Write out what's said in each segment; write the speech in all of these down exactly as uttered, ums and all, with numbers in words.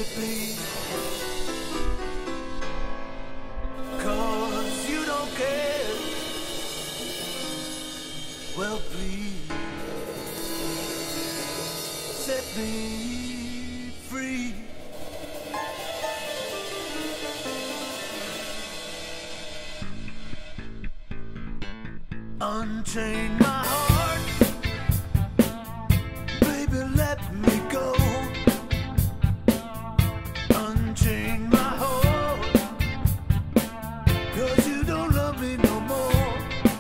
me, 'cause you don't care. Well, please set me free. Unchain my heart, baby, let me go. Unchain my heart, 'cause you don't love me no more.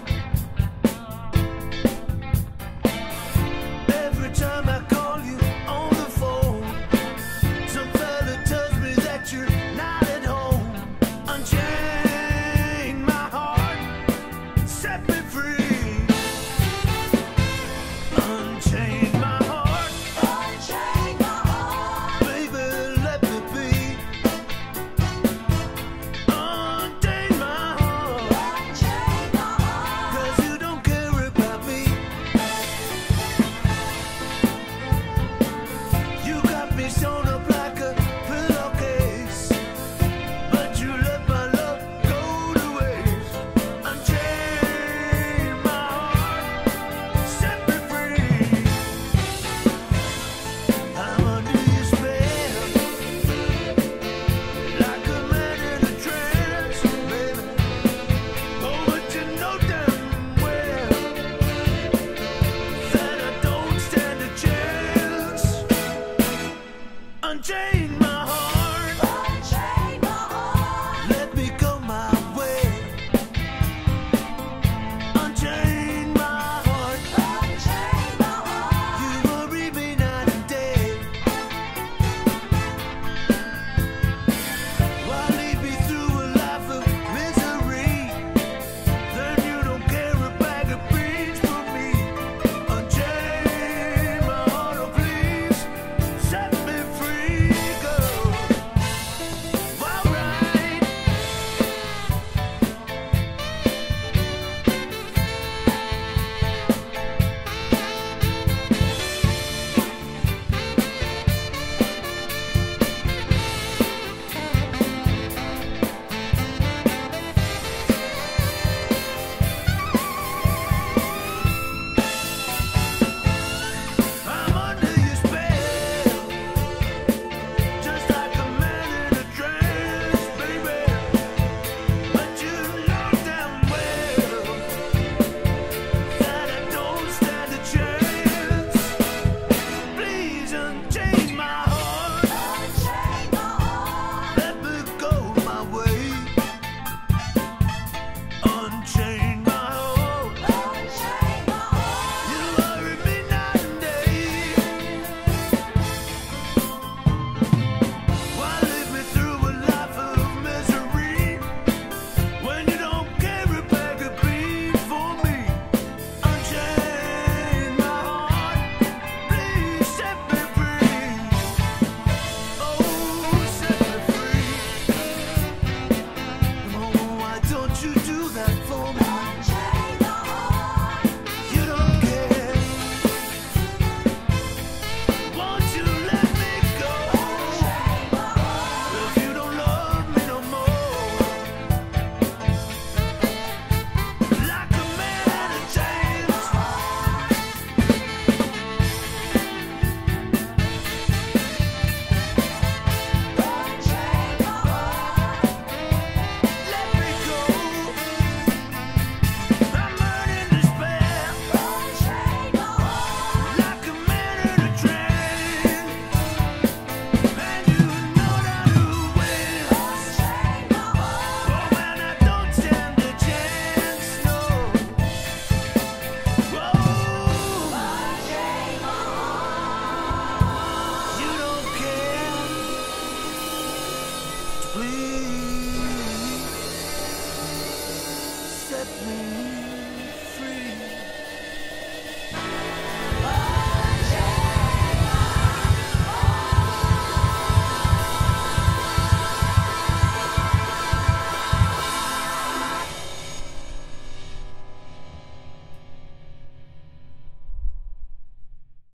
Every time I call you on the phone, some fella tells me that you're not at home. Unchain my heart, set me free. Unchain my heart, unchain my heart, baby, let me be. Unchain my heart, unchain my heart, 'cause you don't care about me. You got me sewn up like a pillowcase, but you let my love go to waste. Unchain my heart, set me free. I'm under your spell, like a man in a trance, baby. Oh, but you know damn well that I don't stand a chance. Unchain my heart, unchain my heart, let me go my way. Unchain my heart, unchain my heart, you worry me night and day. Why lead me through a life of misery? Then you don't care a bag of beans for me. Unchain my heart, oh please, set me free, girl. Alright. I'm under your spell, just like a man in a trance, baby. But you know damn well that I don't stand a chance. Please unchain my heart, unchain my heart, let me go my way. Unchain my heart, unchain my heart, you worry me night and day. Why lead me through a life of misery when you don't care a bag of beans for me? Unchain my heart, please set me free. Oh, set me free. Oh, why don't you do that for me? Unchain my heart, you don't care. Won't you let me go? Unchain my heart, if you don't love me no more. Like a man in a chains. Unchain my heart, let me go. I'm burning despair. Unchain my heart, like a man in a trance. And you know that who wins. Unchain my heart, oh man, I don't stand a chance, no. Whoa, unchain my heart, you don't care. Please set me